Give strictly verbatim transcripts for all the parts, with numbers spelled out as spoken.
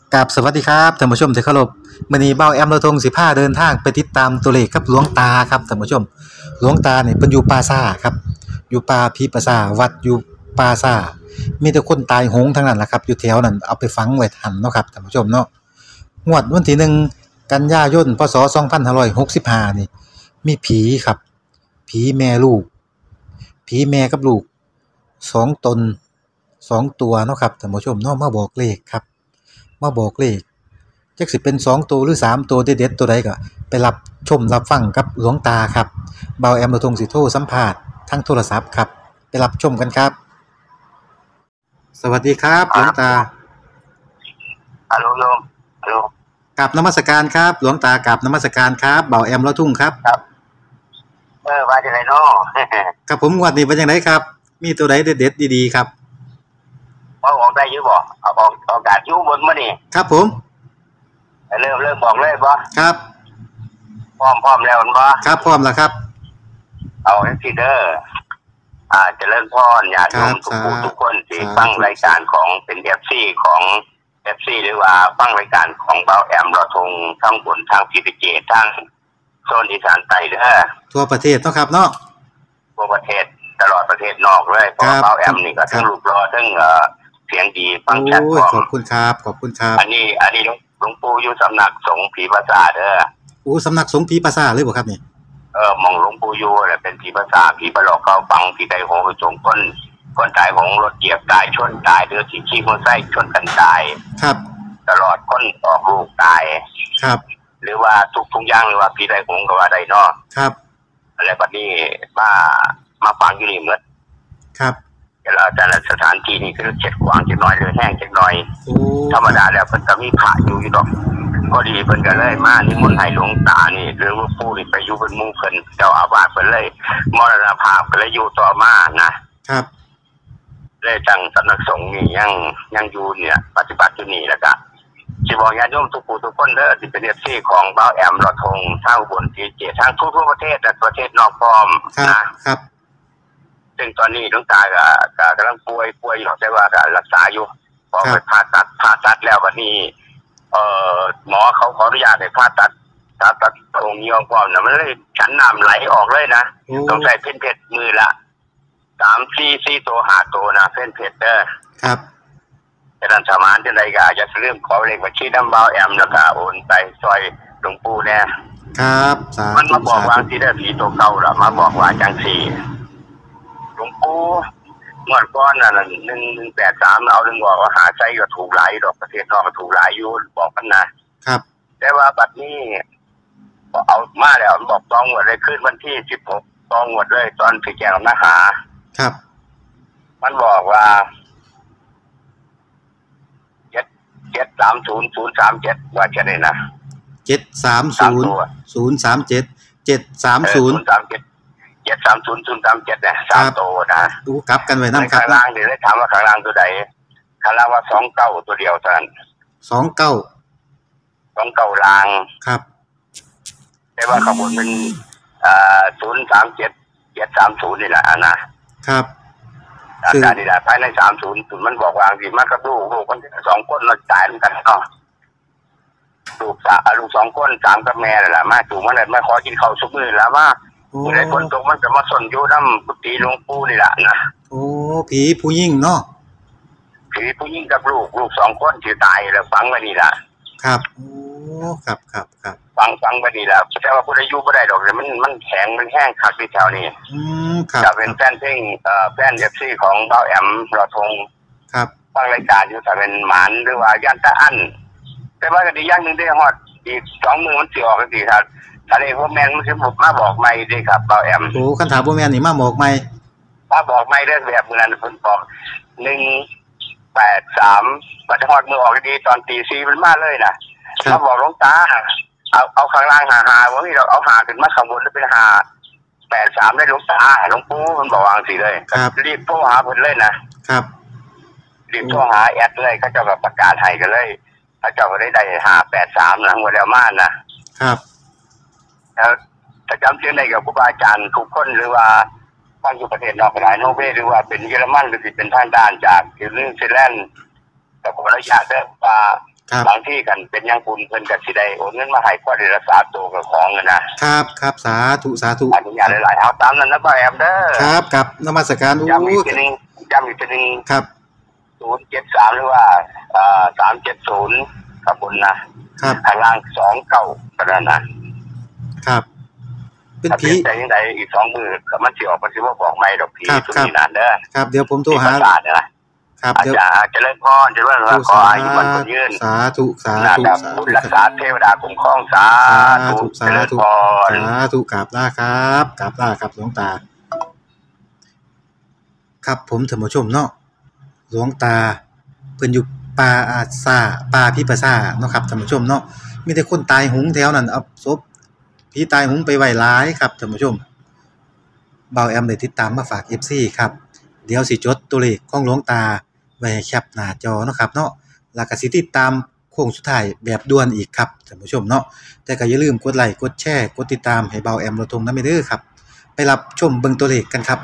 กับสวัสดีครับท่านผู้ชมที่เคารพมื้อนี้เบ้าแอมเราทงสิพาเดินทางไปติดตามตัวเลขกับหลวงตาครับท่านผู้ชมหลวงตาเนี่ยเพิ่นอยู่ป่าช้าครับอยู่ป่าผีป่าช้าวัดอยู่ป่าช้ามีแต่คนตายโหงทั้งนั้นล่ะครับอยู่แถวนั้นเอาไปฝังไว้หั่นเนาะครับท่านผู้ชมเนาะงวดวันที่หนึ่งกันยายนพศสองพันห้าร้อยหกสิบห้านี่มีผีครับผีแม่ลูกผีแม่กับลูกสองตนสองตัวเนาะครับท่านผู้ชมเนาะมาบอกเลขครับ มาบอกเลขจักสิเป็นสองตัวหรือสามตัวเด็ดๆตัวใดก็ไปรับชมรับฟังกับหลวงตาครับเบาแอมเราทงสิโทรสัมภาษณ์ทางโทรศัพท์ครับไปรับชมกันครับสวัสดีครับหลวงตาฮัลโหลโยมฮัลโหลกราบนมัสการครับหลวงตากราบนมัสการครับเบาแอมเราทุ่งครับครับเออว่าจังได๋น้อครับผมงวดนี้เป็นจังไดครับมีตัวใดเด็ดๆดีๆครับเอาออกได้อยู่บ่เอาออกออกอากาศอยู่บนมื้อนี้ครับผมเริ่มเริ่มบอกเลยบ่ครับพร้อมพร้อมแล้วมันบ่ครับพร้อมแล้วครับเอาจังซี่เด้ออ่าเจริญพรญาติโยมทุกผู้ทุกคนที่ฟังรายการของเป็น เอฟ ซี ของ เอฟ ซี หรือว่าฟังรายการของเบาแอมเราทงทั้งบนทางศรีสะเกษทั้งโซนอีสานใต้เด้อทั่วประเทศเนาะครับเนาะทั่วประเทศตลอดประเทศนอกเลยเพราะเบาแอมนี่ก็ทั้งรูปรอทั้งเอ่อเสียงดีฟังชัดพร้อมขอบคุณครับขอบคุณครับอันนี้อันนี้หลวงปู่อยู่สำนักสงฆ์ผีภาษาเด้อโอ้สำนักสงฆ์ผีภาษาเลยบ่ครับนี่เออมองหลวงปู่อยู่น่ะเป็นผีภาษาผีประหลอกเข้าฟังผีใดโหงจงคนคนตายของรถเหยียบตายชนตายเดือดสิขี้มอไซค์ชนกันตายครับตลอดคนออกลูกตายครับหรือว่าทุกทุกอย่างหรือว่าผีใดโหงก็ว่าได้เนาะครับอะไรบัดนี้มามาฟังอยู่นี่หมดครับแล้วแต่ละสถานที่นี่คือเจ็ดกว้างจักหน่อยหรือแห้งจักหน่อยธรรมดาแล้วเพิ่นก็มีพระอยู่อยู่ดอกพอดีเพิ่นก็เลยมานิมนต์ให้หลวงตานี่หรือว่าปู่นี่ไปอยู่เป็นหมู่เพิ่นเจ้าอาวาสเพิ่นเลยมรณภาพก็เลยอยู่ต่อมานะครับเลยจังสำนักสงฆ์นี่ยังยังอยู่เนี่ยปฏิบัติอยู่นี่แล้วก็สิบอกญาติโยมทุกผู้ทุกคนเด้อที่เป็น เอฟ ซี ของเบ้าแอมรอทงทางอุบลศรีสะเกษทางทั่วประเทศและประเทศนอกพร้อมนะครับซึ่งตอนนี้หลวงตาก็ก็กำลังป่วยป่วยอยู่แต่ว่าก็รักษาอยู่พอไปผ่าตัดผ่าตัดแล้ววันนี้เอ่อหมอเขาขออนุญาตให้ผ่าตัดผ่าตัดตรงนี้ออกก่อนนะมันเลยชั้นน้ำไหลออกเลยนะต้องใส่เพ่นเพชรมือละสามสี่สี่ตัวห้าตัวนะเพ่นเพชรเด้อครับแต่ท่านสมานจังได๋ก็อย่าลืมขอเลขบัญชีนำเบาแอมแล้วก็โอนไปซอยหลวงปู่แน่ครับสาธุมันมาบอกว่าสิได้ผีตัวเก่าล่ะมาบอกว่าจังซี่หลวงปู่เมื่อก่อนน่ะหนึ่งหนึ่งแปดสามเอาเรื่องบอกว่าหาใจก็ถูกหลายดอกประเทศนอกก็ถูกหลายอยู่บอกกันนะครับแต่ว่าบัดนี้เอามาแล้วบอกตองหมดเลยขึ้นวันที่สิบหกตองหมดเลยตอนที่แจ้งมาหาครับมันบอกว่าเจ็ดเจ็ดสามศูนย์ศูนย์สามเจ็ดว่าจะได้นะเจ็ดสามศูนย์ศูนย์สามเจ็ดเจ็ดสามศูนย์สามเจ็ดเจ็ดสามศูนย์ศูนย์สามเจ็ดเนี่ยสามตัวนะดูกลับกันไว้น้ำครับข้างล่างเดี๋ยวได้ถามว่าข้างล่างตัวใดข้างล่างว่าสองเก้าตัวเดียวเท่านั้นสองเก้าสองเก้าล่างครับแต่ว่าข้างบนมันอ่าศูนย์สามเจ็ดเจ็ดสามศูนย์นี่แหละนะครับอาจารย์นี่แหละภายในสามศูนย์มันบอกว่าสิมันกับลูกลูกคนสองคนเราตายเหมือนกันเนาะลูกสาวลูกสองคนสามกับแม่แหละมาถูกมันเลยมาขอกินข้าวซุปมือแล้วว่าผู้ใดคนตกมันจะมาสนอยู่น้ำกุฏิหลวงปู่นี่แหละนะโอ้ผีผู้หญิงเนาะผีผู้หญิงกับลูกลูกสองคนที่ตายแล้วฝังไว้นี่แหละครับโอ้ครับครับครับฝังฝังไว้นี่แหละแต่ว่าผู้ใดอยู่ไม่ได้ดอกเลยมันมันแข็งมันแห้งคักที่แถวนี้อืมครับจะเป็นแฟนเพลงเอ่อแฟนเอฟซีของเบ้าแอมรอทงครับฟังรายการอยู่แต่เป็นหมานหรือว่ายันตะอั้นแต่ว่าก็ดีอย่างหนึ่งได้ฮอดอีกสองมือมันสิออกกันสิครับทะเลพวกแมนมันคือมาบอกใหม่ดิครับเบ้าแอมโอ้คันถามพวกแมนนี่มาบอกใหม่มาบอกใหม่เรื่องแบบเมื่อนั้นเพิ่นบอกหนึ่งแปดสามมันจะฮอดมือออกดีตอนตีสี่มันมาเลยนะมาบอกหลวงตาเอาเอาข้างล่างหาหาว่านี่เราเอาหาขึ้นมาข้างบนแล้วเป็นหาแปดสามได้หลวงตาหลวงปู่มันบอกวางสิเลยรีบโทรหาเพิ่นเลยนะครับรีบโทรหาแอดเลยเขาเจ้าก็ประกาศให้กันเลยเขาเจ้าก็ได้ได้หาแปดสามนะหัวแล้วมานะครับแล้วถ้าจำชื่อได้กับครูบาอาจารย์ทุกคนหรือว่าฟังอยู่ประเทศนอกหลายโนเวหรือว่าเป็นเยอรมันหรือเป็นทางด้านจากนิวซีแลนด์แต่ผมอนุญาตได้ว่าครับบางที่กันเป็นยังคุณเพิ่นก็สิได้โอนเงินมาให้ก็ได้รักษาตัวกับของเงินนะครับครับสาธุสาธุอนุญาตหลายๆเอาตามนั้นนะบ่แอมเด้อครับกับนมัสการอู้ย้ำอีกทีนึงย้ำอีกทีนึงครับศูนย์เจ็ดสามหรือว่าอ่าสามเจ็ดศูนย์ขอบคุณนะครับข้างล่างสองเก้าก็ได้นะครับเป็นผีแต่ยังไงอีกสองมือมันสิออกมันสิบ่บอกไม่ดอกผีทุกนี้นั่นเด้อครับเดี๋ยวผมโทรหาครับเดี๋ยวอาจจะเล่นพรจะเล่นว่าขออายุมันคนยืนสาธุสาธุสาธุรักษาเทวดาคุ้มครองสาธุสาธุสาธุกราบลาครับกราบลาครับหลวงตาครับผมท่านผู้ชมเนาะหลวงตาเพิ่นอยู่ป่าอาซาป่าพิปซ่าเนาะครับท่านผู้ชมเนาะมีแต่คนตายหุงแถวนั้นเอาศพผีตายหุงไปไว้หลายครับท่านผู้ชมเบาแอมได้ติดตามมาฝาก เอฟ ซี ครับเดี๋ยวสิจดตัวเลขของหลวงตาไว้ให้แคปหน้าจอเนาะครับเนาะแล้วก็สิติดตามโค้งสุดท้ายแบบด่วนอีกครับท่านผู้ชมเนาะแต่ก็อย่าลืมกดไลค์กดแชร์กดติดตามให้เบาแอมเราทงนำเด้อครับไปรับชมเบิ่งตัวเลขกันครับ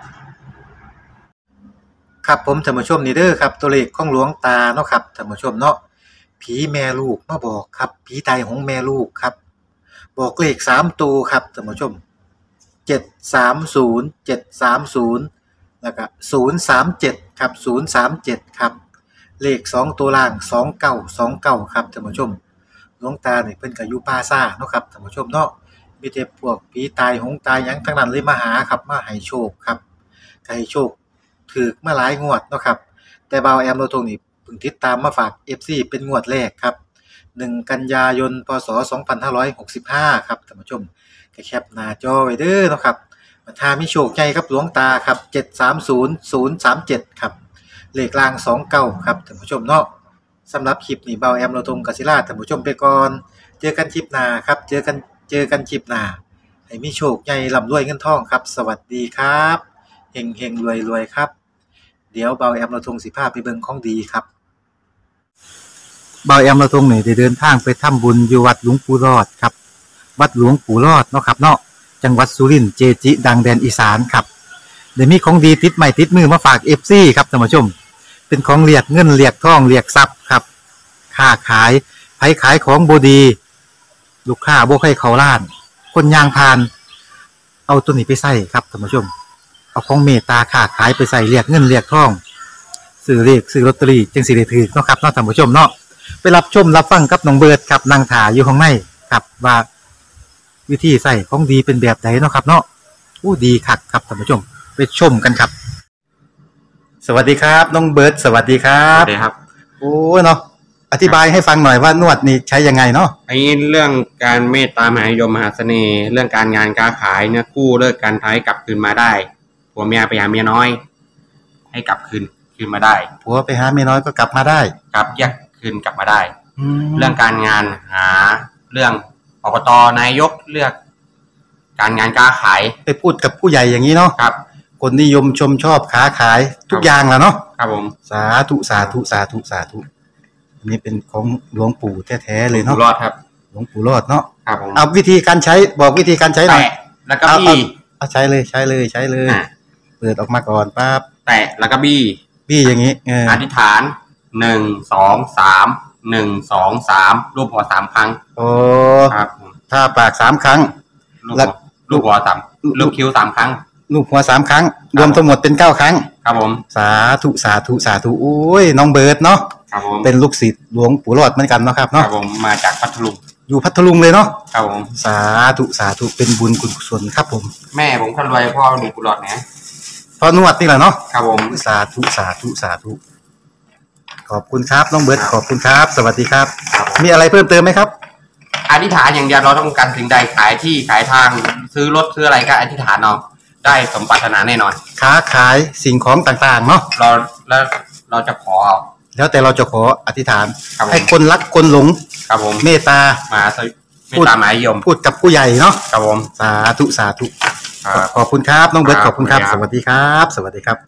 ครับผมท่านผู้ชมนี่เด้อครับตัวเลขของหลวงตาเนาะครับท่านผู้ชมเนาะผีแม่ลูกมาบอกครับผีตายของแม่ลูกครับบอกเลขสามตัวครับท่านผู้ชมเจ็ดสามศูนย์ เจ็ดสามศูนย์แล้วก็ศูนย์สามเจ็ดครับศูนย์สามเจ็ดครับเลขสองตัวล่างสองเก้าสองเก้าครับท่านผู้ชมหลวงตาเนี่ยเพิ่นก็อยู่ป่าซ่าเนาะครับท่านผู้ชมเนาะมีแต่พวกผีตายหงตายหยังทั้งนั้นเลยมาหาครับมาให้โชคครับให้โชคถูกมาหลายงวดเนาะครับแต่บ่าวแอมเราตรงนี้เพิ่งติดตามมาฝาก เอฟ ซี เป็นงวดแรกครับหนึ่งกันยายนพศสองพันห้าร้อยหกสิบห้าครับท่านผู้ชมก็แคปหน้าจอไว้เด้อเนาะครับถ้ามีโชคใหญ่ครับหลวงตาครับเจ็ดสามศูนย์ ศูนย์สามเจ็ดครับเลขล่างสองเก้าครับท่านผู้ชมเนาะสำหรับคลิปนี้เบาแอมเราตรงกศิราท่านผู้ชมไปก่อนเจอกันคลิปหน้าครับเจอกันเจอกันคลิปหน้าให้มีโชคใหญ่ร่ำรวยเงินทองครับสวัสดีครับเฮงเฮงรวยรวยครับเดี๋ยวเบาแอมเราตรงสิพาไปเบิ่งของดีครับเบาแอมเราตรงนี่ได้เดินทางไปทำบุญอยู่วัดหลวงปู่รอดครับวัดหลวงปู่รอดเนาะครับเนาะจังหวัดสุรินทร์เจจิดังแดนอีสานครับเดี๋ยวมีของดีติดใหม่ติดมือมาฝาก เอฟ ซี ครับท่านผู้ชมเป็นของเรียกเงินเรียกทองเรียกทรัพย์ครับค้าขายไผขายของบ่ดีลูกค้าบ่ให้เขาล้านคนยางพานเอาตัวนี้ไปใส่ครับท่านผู้ชมเอาของเมตตาค้าขายไปใส่เรียกเงินเรียกทองซื้อเลขซื้อลอตเตอรี่จึงสิได้ถือเนาะครับเนาะท่านผู้ชมเนาะไปรับชมรับฟังกับน้องเบิร์ดครับนางถาอยู่ข้างในครับว่าวิธีใส่ของดีเป็นแบบไหนเนาะครับเนาะอู้ดีคักครับท่านผู้ชมไปชมกันครับสวัสดีครับน้องเบิร์ดสวัสดีครับสวัสดีครับโอ้เนาะอธิบายให้ฟังหน่อยว่านวดนี่ใช้ยังไงเนาะไอ้เรื่องการเมตตามหานิยมมหาเสน่ห์เรื่องการงานการขายเนี่ยกู้เลิกการท้ายกลับคืนมาได้ผัวเมียไปหาเมียน้อยให้กลับคืนคืนมาได้ผัวไปหาเมียน้อยก็กลับมาได้กลับแยกคืนกลับมาได้เรื่องการงานหาเรื่องอบตนายกเลือกการงานการขายไปพูดกับผู้ใหญ่อย่างนี้เนาะครับคนนิยมชมชอบค้าขายทุกอย่างแหละเนาะครับผมสาธุสาธุสาธุสาธุอันนี้เป็นของหลวงปู่แท้ๆเลยเนาะหลวงปู่รอดครับหลวงปู่รอดเนาะครับผมเอาวิธีการใช้บอกวิธีการใช้หน่อยแตะแล้วก็บี้เอาใช้เลยใช้เลยใช้เลยเปิดออกมาก่อนปั๊บแตะแล้วก็บี้บี้อย่างนี้เอออธิษฐานหนึ่งสองสามหนึ่งสองสามรูปหัวสามครั้งโอ้ครับถ้าปากสามครั้งแล้วลูกหัวสามลูกคิ้วสามครั้งลูกหัวสามครั้งรวมทั้งหมดเป็นเก้าครั้งครับผมสาธุสาธุสาธุโอ้ยน้องเบิร์ดเนาะครับผมเป็นลูกศิษย์หลวงปู่รอดเหมือนกันเนาะครับเนาะครับผมมาจากพัทลุงอยู่พัทลุงเลยเนาะครับผมสาธุสาธุเป็นบุญกุศลครับผมแม่ผมคนรวยพ่อหนุ่มกุหลาบนะพ่อนวดนี่แหละเนาะครับผมสาธุสาธุสาธุขอบคุณครับน้องเบิร์ดขอบคุณครับสวัสดีครับมีอะไรเพิ่มเติมไหมครับอธิษฐานอย่างเดียวเราต้องการสิ่งใดขายที่ขายทางซื้อรถซื้ออะไรก็อธิษฐานเอาได้สมปรารถนาแน่นอนค้าขายสิ่งของต่างๆเนาะเราแล้วเราจะขอเอาแล้วแต่เราจะขออธิษฐานให้คนรักคนหลงครับผมเมตตามาเมตตามหานิยมพูดกับผู้ใหญ่เนาะครับผมสาธุสาธุขอบคุณครับน้องเบิร์ดขอบคุณครับสวัสดีครับสวัสดีครับ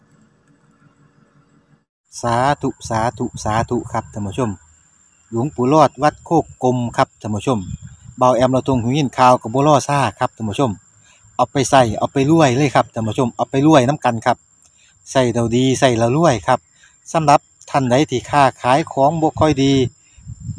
สาธุสาธุสาธุครับท่านผู้ชมหลวงปู่รอดวัดโคกกลมครับท่านผู้ชมเบาแอมเราตรงหูยินข่าวกับบัวล่อซ่าครับท่านผู้ชมเอาไปใส่เอาไปรวยเลยครับท่านผู้ชมเอาไปรวยน้ำกันครับใส่เราดีใส่เรารวยครับสำหรับท่านใดที่ค้าขายของบ่ค่อยดี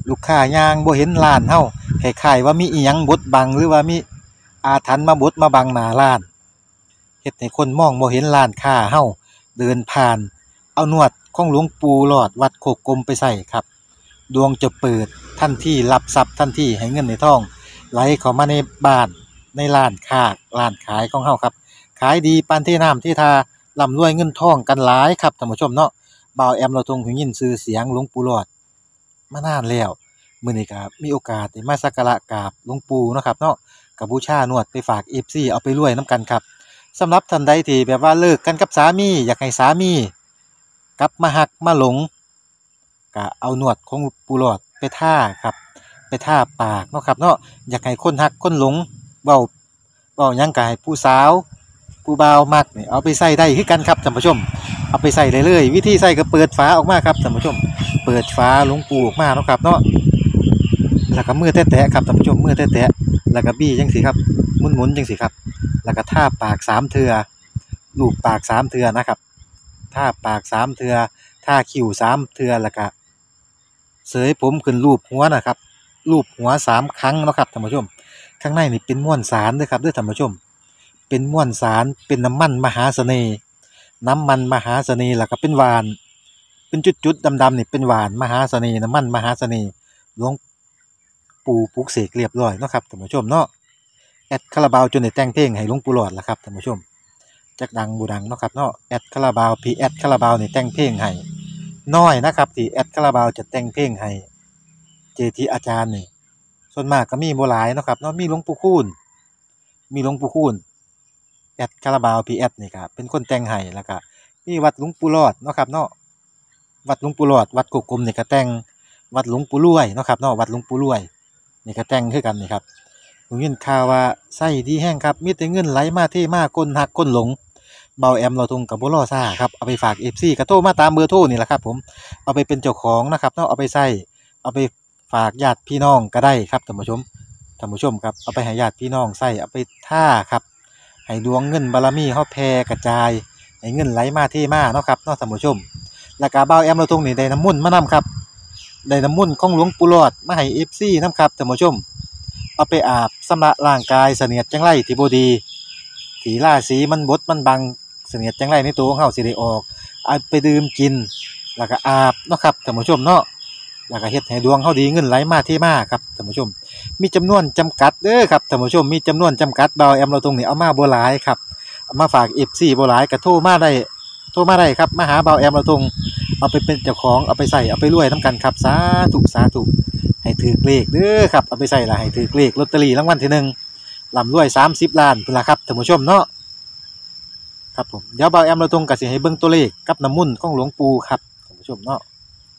ลูกค้าย่างบ่เห็นร้านเฮาคล้ายๆว่ามีอิหยังบดบังหรือว่ามีอาถรรพ์มาบดมาบังหน้าร้านเฮ็ดให้คนมองบ่เห็นร้านค้าเฮาเดินผ่านเอานวดของหลวงปู่หลอดวัดโคกกลมไปใส่ครับดวงจะเปิดทันทีรับทรัพย์ทันทีให้เงินในทองไหลเข้ามาในบ้านในร้านค้าร้านขายของเฮาครับขายดีปานที่น้ำที่ทาร่ำรวยเงินทองกันหลายครับท่านผู้ชมเนาะบ่าวแอมเราทรงหูยินชื่อเสียงหลวงปู่หลอดมานานแล้วมื้อนี้ก็มีโอกาสได้มาสักการะกราบหลวงปู่เนาะครับเนาะก็บูชานวดไปฝาก เอฟ ซี เอาไปรวยนํกันครับสำหรับท่านใดที่แบบว่าเลิกกันกับสามีอยากให้สามีกลับมาฮักมาหลงก็เอานวดของปู่หลอดไปทาครับไปทาปากเนาะครับเนาะอยากให้คนฮักคนหลงเว้าเว้าหยังก็ให้ผู้สาวผู้บ่าวมักนี่เอาไปใส่ได้คือกันครับท่านผู้ชมเอาไปใส่ได้เลยวิธีใส่ก็เปิดฝาออกมาครับท่านผู้ชมเปิดฝาหลวงปู่ออกมาเนาะครับเนาะแล้วก็มือแตะๆครับท่านผู้ชมมือแตะๆแล้วก็บี้จังซี่ครับหมุนๆจังซี่ครับแล้วก็ทาปากสามเทื่อลูบปากสามเทื่อนะครับทาปากสามเทื่อทาคิ้วสามเทื่อแล้วก็เสยผมขึ้นรูปหัวนะครับรูปหัวสามครั้งเนาะครับท่านผู้ชมข้างในนี่เป็นม้วนสารเด้อครับเด้อท่านผู้ชมเป็นม้วนสารเป็นน้ำมันมหาเสน่ห์น้ำมันมหาเสน่ห์แล้วก็เป็นหวานเป็นจุดๆดำๆนี่เป็นหวานมหาเสน่ห์น้ำมันมหาเสน่ห์หลวงปู่ปลุกเสกเรียบร้อยเนาะครับท่านผู้ชมเนาะแอดคาราบาวจนได้แต่งเพลงให้หลวงปู่หลอดล่ะครับท่านผู้ชมจักดังบ่ดังเนาะครับเนาะแอดคาราบาวพี่แอดคาราบาวนี่แต่งเพลงให้น้อยนะครับที่แอดคาราบาวจะแต่งเพลงให้เจทีอาจารย์นี่ส่วนมากก็มีบ่หลายเนาะครับเนาะมีหลวงปู่คูณมีหลวงปู่คูณแอดคาราบาวพี่แอดนี่ครับเป็นคนแต่งให้แล้วก็มีวัดหลวงปู่หลอดเนาะครับเนาะวัดหลวงปู่หลอดวัดโกกกลมนี่ก็แต่งวัดหลวงปู่รวยเนาะครับเนาะวัดหลวงปู่รวยนี่ก็แต่งคือกันนี่ครับผมยินข่าวว่าไส้ดีแห้งครับมีแต่เงินไหลมาเทมาคนหักคนหลงเบาแอมเราทงกับบ่รอซ่าครับเอาไปฝาก เอฟ ซี ก็โทรมาตามเบอร์โทรนี่แหละครับผมเอาไปเป็นเจ้าของนะครับเนาะเอาไปใส่เอาไปฝากญาติพี่น้องก็ได้ครับท่านผู้ชมท่านผู้ชมครับเอาไปให้ญาติพี่น้องใส่เอาไปท่าครับให้ดวงเงินบารมีเฮาแผ่กระจายให้เงินไหลมาเทมาเนาะครับเนาะท่านผู้ชมแล้วก็เบาแอมเราทงนี่ได้น้ำมนต์มานํครับได้น้ำมนต์ของหลวงปู่หลอดมาให้ เอฟ ซี นํครับท่านผู้ชมเอาไปอาบชำระร่างกายเสนียดจังไรที่บ่ดีสีราศีมันบดมันบังเสนียดจังไรในตัวของเฮาสิได้ออกเอาไปดื่มกินแล้วก็อาบเนาะครับท่านผู้ชมเนาะแล้วก็เฮ็ดให้ดวงเฮาดีเงินไหลมาเทมาครับท่านผู้ชมมีจำนวนจำกัดเด้อครับท่านผู้ชมมีจำนวนจำกัดเบาแอมเราตรงนี้เอามาบ่หลายครับเอามาฝาก เอฟ ซี บ่หลายก็โทรมาได้โทรมาได้ครับมาหาเบาแอมเราตรงเอาไปเป็นเจ้าของเอาไปใส่เอาไปรวยนํกันครับสาธุสาธุให้ถือเลขเด้อครับเอาไปใส่ละให้ถือเลขลอตเตอรี่รางวัลที่หนึ่งร่ำรวยสามสิบล้านพุ่นล่ะครับท่านผู้ชมเนาะครับผมเดี๋ยวเบาแอมเราตรงก็สิให้เบิ่งตัวเลขกับน้ำมนต์ของหลวงปู่ครับท่านผู้ชมเนาะ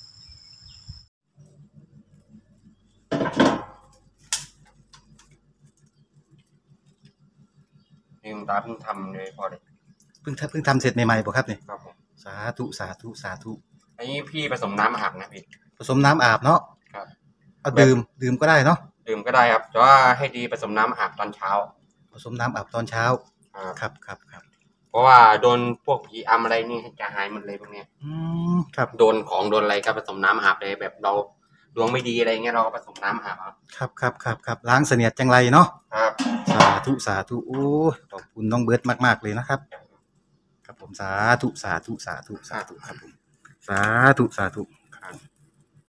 ลืมตาเพิ่งทำเลยพอเลยเพิ่งทำเพิ่งทำเสร็จใหม่ๆบ่ครับนี่ครับผมสาธุสาธุสาธุอันนี้พี่ผสมน้ำอาบนะพี่ผสมน้ำอาบเนาะครับเอาดื่มดื่มก็ได้เนาะดื่มก็ได้ครับแต่ว่าให้ดีผสมน้ำอาบตอนเช้าผสมน้ำอาบตอนเช้าครับครับครับเพราะว่าโดนพวกผีอำอะไรนี่จะหายหมดเลยพวกเนี้ยอืมครับโดนของโดนอะไรก็ผสมน้ำอาบเลยแบบเราดวงไม่ดีอะไรเงี้ยเราก็ผสมน้ำอาบครับครับครับครับล้างเสนียดจังไรเนาะครับสาธุสาธุโอ้ขอบคุณน้องเบิร์ดมากๆเลยนะครับครับผมสาธุสาธุสาธุสาธุครับผมสาธุสาธุครับ